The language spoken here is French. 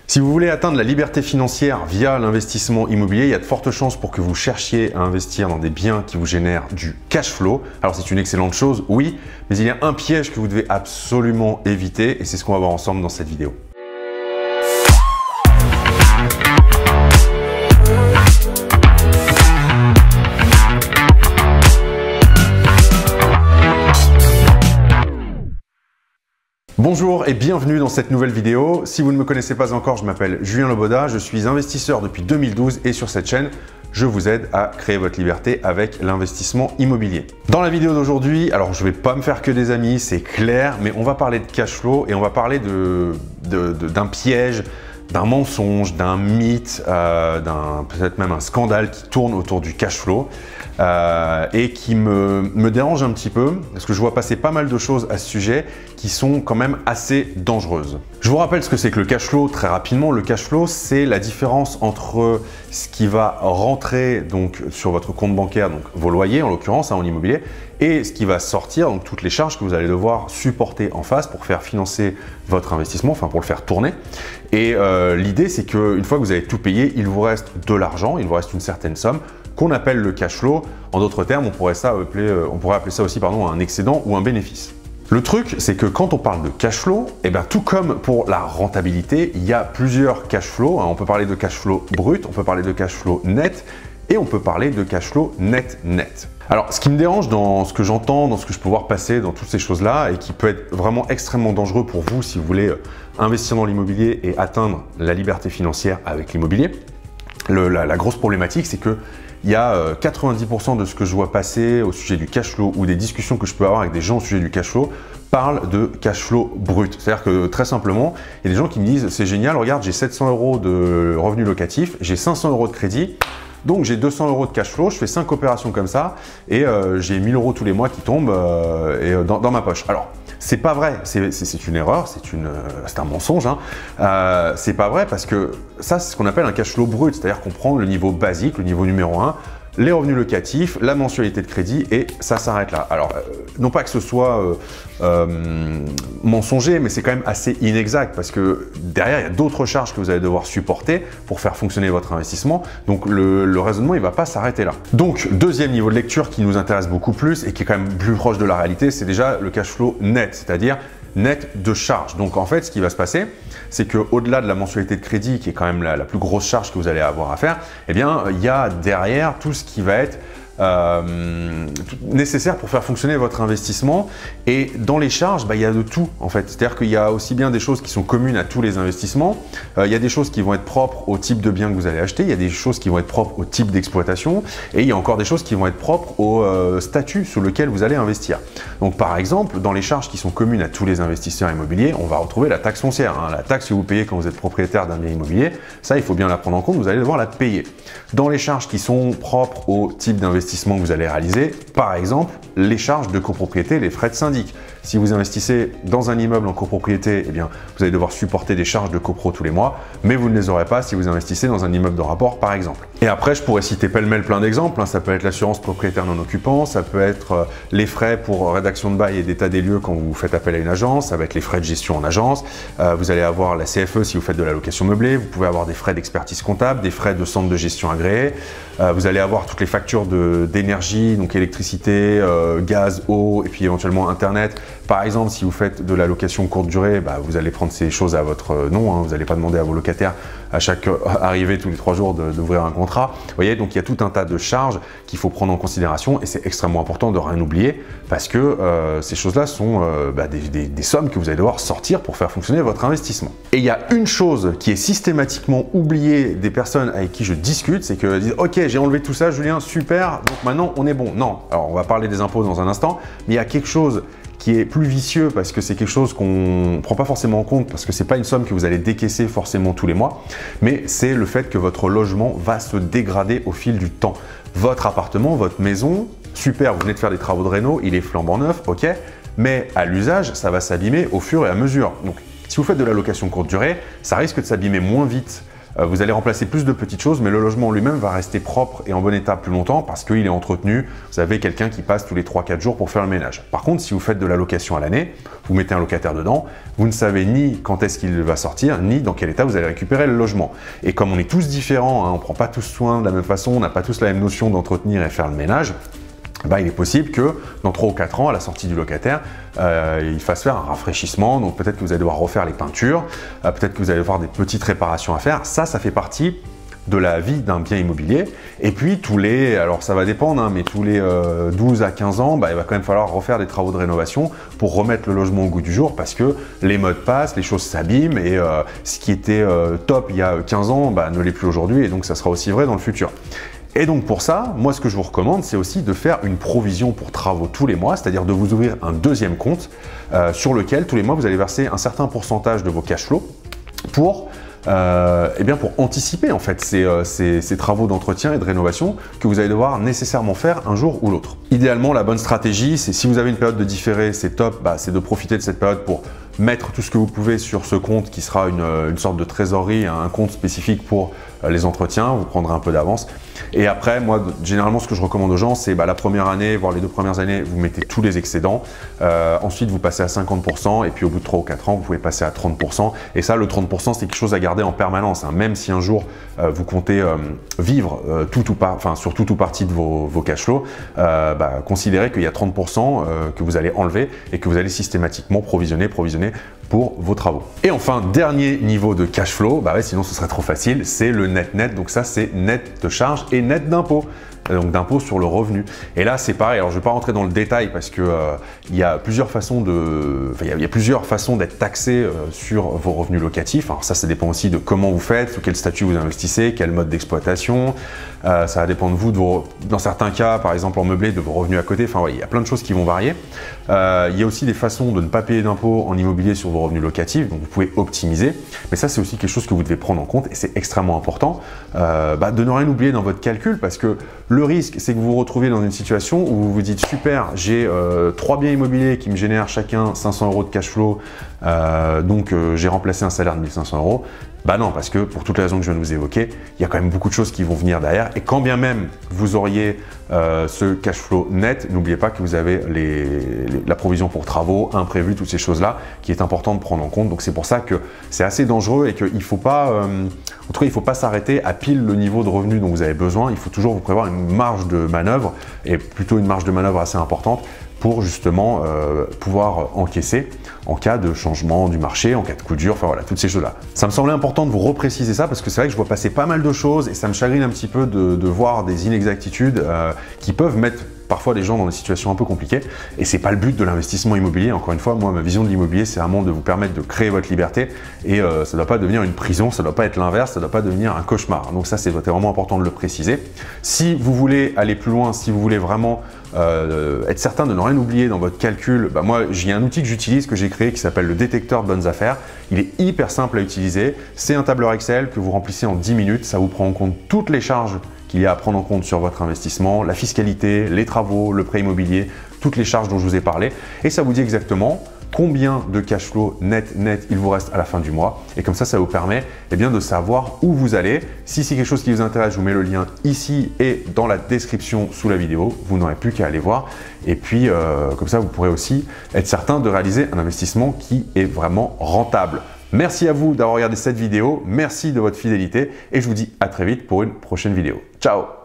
Si vous voulez atteindre la liberté financière via l'investissement immobilier, il y a de fortes chances pour que vous cherchiez à investir dans des biens qui vous génèrent du cash flow. Alors c'est une excellente chose, oui, mais il y a un piège que vous devez absolument éviter et c'est ce qu'on va voir ensemble dans cette vidéo. Bonjour et bienvenue dans cette nouvelle vidéo. Si vous ne me connaissez pas encore, je m'appelle Julien Loboda, je suis investisseur depuis 2012 et sur cette chaîne, je vous aide à créer votre liberté avec l'investissement immobilier. Dans la vidéo d'aujourd'hui, alors je ne vais pas me faire que des amis, c'est clair, mais on va parler de cash flow et on va parler d'un piège, d'un mensonge, d'un mythe, peut-être même un scandale qui tourne autour du cash flow et qui me dérange un petit peu parce que je vois passer pas mal de choses à ce sujet qui sont quand même assez dangereuses. Je vous rappelle ce que c'est que le cash flow très rapidement. Le cash flow, c'est la différence entre ce qui va rentrer donc sur votre compte bancaire, donc vos loyers en l'occurrence en immobilier, et ce qui va sortir, donc toutes les charges que vous allez devoir supporter en face pour faire financer votre investissement, enfin pour le faire tourner. Et l'idée, c'est qu'une fois que vous avez tout payé, il vous reste de l'argent, il vous reste une certaine somme qu'on appelle le cash flow. En d'autres termes, on pourrait appeler ça aussi un excédent ou un bénéfice. Le truc, c'est que quand on parle de cash flow, tout comme pour la rentabilité, il y a plusieurs cash flows. On peut parler de cash flow brut, on peut parler de cash flow net et on peut parler de cash flow net. Alors, ce qui me dérange dans ce que j'entends, dans ce que je peux voir passer, dans toutes ces choses-là, et qui peut être vraiment extrêmement dangereux pour vous si vous voulez investir dans l'immobilier et atteindre la liberté financière avec l'immobilier, la grosse problématique, c'est que il y a 90% de ce que je vois passer au sujet du cash flow ou des discussions que je peux avoir avec des gens au sujet du cash flow parlent de cash flow brut. C'est-à-dire que très simplement, il y a des gens qui me disent « c'est génial, regarde, j'ai 700 euros de revenus locatifs, j'ai 500 euros de crédit, donc j'ai 200 euros de cash flow, je fais 5 opérations comme ça et j'ai 1000 euros tous les mois qui tombent dans ma poche. » Alors, c'est pas vrai, c'est une erreur, c'est un mensonge. C'est pas vrai parce que ça, c'est ce qu'on appelle un cash flow brut, c'est-à-dire qu'on prend le niveau basique, le niveau numéro 1, les revenus locatifs, la mensualité de crédit et ça s'arrête là. Alors, non pas que ce soit mensonger, mais c'est quand même assez inexact parce que derrière, il y a d'autres charges que vous allez devoir supporter pour faire fonctionner votre investissement. Donc, le raisonnement, il ne va pas s'arrêter là. Donc, deuxième niveau de lecture qui nous intéresse beaucoup plus et qui est quand même plus proche de la réalité, c'est déjà le cash flow net, c'est-à-dire net de charge. Donc en fait, ce qui va se passer, c'est qu'au-delà de la mensualité de crédit, qui est quand même la plus grosse charge que vous allez avoir à faire, il y a derrière tout ce qui va être nécessaire pour faire fonctionner votre investissement. Et dans les charges, il y a de tout en fait. C'est-à-dire qu'il y a aussi bien des choses qui sont communes à tous les investissements, il y a des choses qui vont être propres au type de bien que vous allez acheter, il y a des choses qui vont être propres au type d'exploitation et il y a encore des choses qui vont être propres au statut sur lequel vous allez investir. Donc par exemple, dans les charges qui sont communes à tous les investisseurs immobiliers, on va retrouver la taxe foncière, la taxe que vous payez quand vous êtes propriétaire d'un bien immobilier. Ça, il faut bien la prendre en compte, vous allez devoir la payer. Dans les charges qui sont propres au type d'investissement que vous allez réaliser, par exemple, les charges de copropriété, les frais de syndic. Si vous investissez dans un immeuble en copropriété, vous allez devoir supporter des charges de copro tous les mois, mais vous ne les aurez pas si vous investissez dans un immeuble de rapport, par exemple. Et après, je pourrais citer pêle-mêle plein d'exemples. Ça peut être l'assurance propriétaire non occupant, ça peut être les frais pour rédaction de bail et d'état des lieux quand vous faites appel à une agence, ça va être les frais de gestion en agence, vous allez avoir la CFE si vous faites de la location meublée, vous pouvez avoir des frais d'expertise comptable, des frais de centre de gestion agréés, vous allez avoir toutes les factures d'énergie, donc électricité, gaz, eau et puis éventuellement internet. Par exemple, si vous faites de la location courte durée, vous allez prendre ces choses à votre nom, vous n'allez pas demander à vos locataires à chaque arrivée tous les 3 jours d'ouvrir un contrat. Vous voyez, donc il y a tout un tas de charges qu'il faut prendre en considération et c'est extrêmement important de rien oublier parce que ces choses-là sont des sommes que vous allez devoir sortir pour faire fonctionner votre investissement. Et il y a une chose qui est systématiquement oubliée des personnes avec qui je discute, c'est qu'elles disent « Ok, j'ai enlevé tout ça, Julien, super, donc maintenant on est bon. » Non, alors on va parler des impôts dans un instant, mais il y a quelque chose qui est plus vicieux parce que c'est quelque chose qu'on ne prend pas forcément en compte parce que ce n'est pas une somme que vous allez décaisser forcément tous les mois, mais c'est le fait que votre logement va se dégrader au fil du temps. Votre appartement, votre maison, super, vous venez de faire des travaux de réno, il est flambant neuf, ok, mais à l'usage, ça va s'abîmer au fur et à mesure. Donc, si vous faites de la location courte durée, ça risque de s'abîmer moins vite Vous allez remplacer plus de petites choses, mais le logement lui-même va rester propre et en bon état plus longtemps parce qu'il est entretenu. Vous avez quelqu'un qui passe tous les 3-4 jours pour faire le ménage. Par contre, si vous faites de la location à l'année, vous mettez un locataire dedans, vous ne savez ni quand est-ce qu'il va sortir, ni dans quel état vous allez récupérer le logement. Et comme on est tous différents, hein, on ne prend pas tous soin de la même façon, on n'a pas tous la même notion d'entretenir et faire le ménage, il est possible que dans 3 ou 4 ans, à la sortie du locataire, il fasse faire un rafraîchissement. Donc peut-être que vous allez devoir refaire les peintures, peut-être que vous allez avoir des petites réparations à faire. Ça fait partie de la vie d'un bien immobilier. Et puis alors ça va dépendre, hein, mais tous les 12 à 15 ans, il va quand même falloir refaire des travaux de rénovation pour remettre le logement au goût du jour parce que les modes passent, les choses s'abîment et ce qui était top il y a 15 ans ne l'est plus aujourd'hui et donc ça sera aussi vrai dans le futur. Et donc pour ça, moi ce que je vous recommande, c'est aussi de faire une provision pour travaux tous les mois, c'est-à-dire de vous ouvrir un deuxième compte sur lequel tous les mois vous allez verser un certain pourcentage de vos cash flows pour anticiper en fait ces travaux d'entretien et de rénovation que vous allez devoir nécessairement faire un jour ou l'autre. Idéalement, la bonne stratégie, c'est si vous avez une période de différé, c'est top, c'est de profiter de cette période pour mettre tout ce que vous pouvez sur ce compte qui sera une sorte de trésorerie, un compte spécifique pour les entretiens, vous prendrez un peu d'avance. Et après, moi, généralement, ce que je recommande aux gens, c'est la première année, voire les 2 premières années, vous mettez tous les excédents. Ensuite, vous passez à 50% et puis au bout de 3 ou 4 ans, vous pouvez passer à 30%. Et ça, le 30%, c'est quelque chose à garder en permanence. Hein. Même si un jour, vous comptez vivre sur tout ou partie de vos cash flows, considérez qu'il y a 30% que vous allez enlever et que vous allez systématiquement provisionner pour vos travaux. Et enfin, dernier niveau de cash flow, sinon ce serait trop facile, c'est le net. Donc ça, c'est net de charges et net d'impôts. Donc d'impôts sur le revenu. Et là, c'est pareil. Alors, je ne vais pas rentrer dans le détail parce que il y a plusieurs façons d'être taxé sur vos revenus locatifs. Alors ça dépend aussi de comment vous faites, sous quel statut vous investissez, quel mode d'exploitation. Ça va dépendre de vous, dans certains cas, par exemple en meublé, de vos revenus à côté. Enfin, il y a plein de choses qui vont varier. Il y a aussi des façons de ne pas payer d'impôts en immobilier sur vos revenus locatifs. Donc, vous pouvez optimiser. Mais ça, c'est aussi quelque chose que vous devez prendre en compte et c'est extrêmement important de ne rien oublier dans votre calcul parce que le risque, c'est que vous vous retrouviez dans une situation où vous vous dites super, j'ai 3 biens immobiliers qui me génèrent chacun 500 € de cash flow, donc j'ai remplacé un salaire de 1 500 €. Non, parce que pour toutes les raisons que je viens de vous évoquer, il y a quand même beaucoup de choses qui vont venir derrière. Et quand bien même vous auriez ce cash flow net, n'oubliez pas que vous avez la provision pour travaux, imprévus, toutes ces choses-là, qui est important de prendre en compte. Donc c'est pour ça que c'est assez dangereux et qu'il ne faut pas, en tout cas, il ne faut pas s'arrêter à pile le niveau de revenu dont vous avez besoin. Il faut toujours vous prévoir une marge de manœuvre et plutôt une marge de manœuvre assez importante pour justement pouvoir encaisser en cas de changement du marché, en cas de coup dur, enfin voilà, toutes ces choses-là. Ça me semblait important de vous repréciser ça parce que c'est vrai que je vois passer pas mal de choses et ça me chagrine un petit peu de voir des inexactitudes qui peuvent mettre parfois des gens dans des situations un peu compliquées et c'est pas le but de l'investissement immobilier. Encore une fois, moi, ma vision de l'immobilier, c'est vraiment de vous permettre de créer votre liberté et ça ne doit pas devenir une prison, ça ne doit pas être l'inverse, ça ne doit pas devenir un cauchemar. Donc ça, c'est vraiment important de le préciser. Si vous voulez aller plus loin, si vous voulez vraiment être certain de ne rien oublier dans votre calcul, moi, j'ai un outil que j'utilise, que j'ai créé, qui s'appelle le détecteur de bonnes affaires. Il est hyper simple à utiliser. C'est un tableur Excel que vous remplissez en 10 minutes. Ça vous prend en compte toutes les charges qu'il y a à prendre en compte sur votre investissement, la fiscalité, les travaux, le prêt immobilier, toutes les charges dont je vous ai parlé. Et ça vous dit exactement combien de cash flow net il vous reste à la fin du mois. Et comme ça, ça vous permet de savoir où vous allez. Si c'est quelque chose qui vous intéresse, je vous mets le lien ici et dans la description sous la vidéo. Vous n'aurez plus qu'à aller voir. Et puis, comme ça, vous pourrez aussi être certain de réaliser un investissement qui est vraiment rentable. Merci à vous d'avoir regardé cette vidéo. Merci de votre fidélité et je vous dis à très vite pour une prochaine vidéo. Ciao!